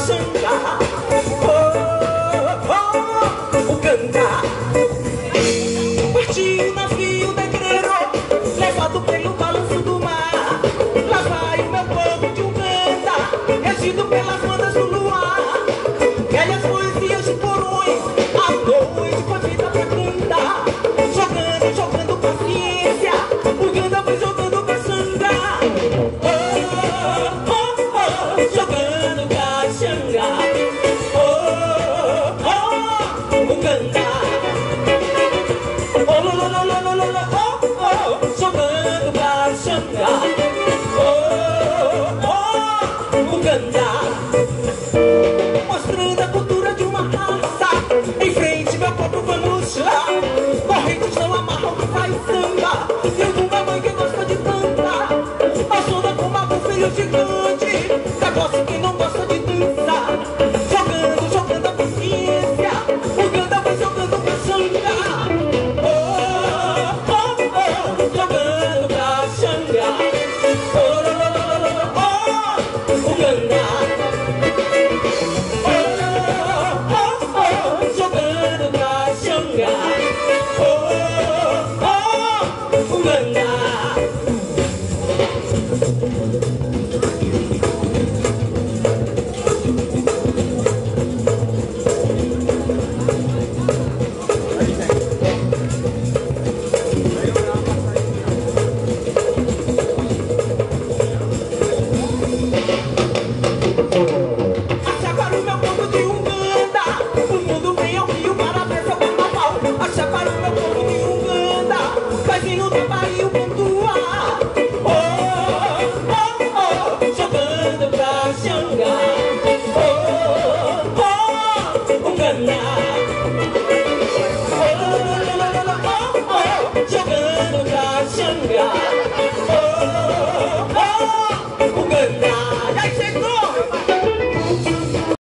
Xangá. O Ganga partiu o navio negreiro, levado pelo balanço do mar. Lá vai o meu povo de Uganda, regido pelas bandas do luar. Velhas poesias de porões, a noite com a vida fecunda, jogando, jogando paciência. Uganda vai jogando caxanga. Jogando caxanga. Uganda. Jogando caxanga. Uganda. Mostrando a cultura de uma raça. Em frente, meu povo, vamos lá. Correntes não amarram que faz samba. E o Bumba mãe que gosta de cantar. A zona com uma filho gigante. Da gosta quem não gosta de dançar. Jogando, jogando a paciência. Uganda vai jogando caxanga. Jogando caxanga. Uganda. Jogando caxanga. Uganda.